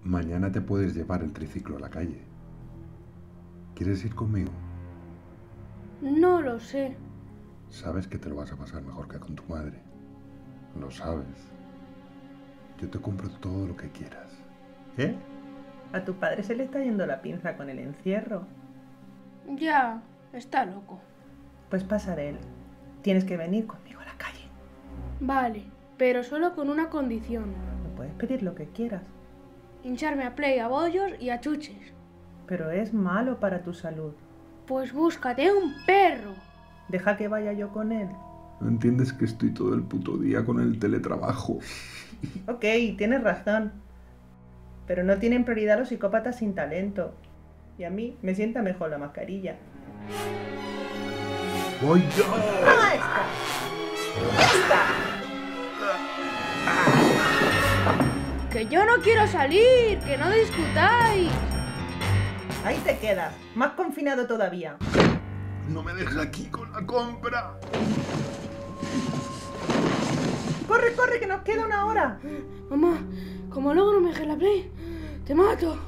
Mañana te puedes llevar el triciclo a la calle. ¿Quieres ir conmigo? No lo sé. Sabes que te lo vas a pasar mejor que con tu madre. Lo sabes. Yo te compro todo lo que quieras. ¿Eh? A tu padre se le está yendo la pinza con el encierro. Ya, está loco. Pues pasaré él. Tienes que venir conmigo a la calle. Vale, pero solo con una condición. Me puedes pedir lo que quieras. Hincharme a play, a bollos y a chuches. Pero es malo para tu salud. Pues búscate un perro. Deja que vaya yo con él. ¿No entiendes que estoy todo el puto día con el teletrabajo? Ok, tienes razón. Pero no tienen prioridad los psicópatas sin talento. Y a mí me sienta mejor la mascarilla. ¡Voy yo! ¡Ah, está! ¡Ya está! ¡Que yo no quiero salir! ¡Que no discutáis! Ahí te quedas, más confinado todavía. ¡No me dejes aquí con la compra! ¡Corre, corre, que nos queda una hora! Mamá, como luego no me dejes la play, te mato.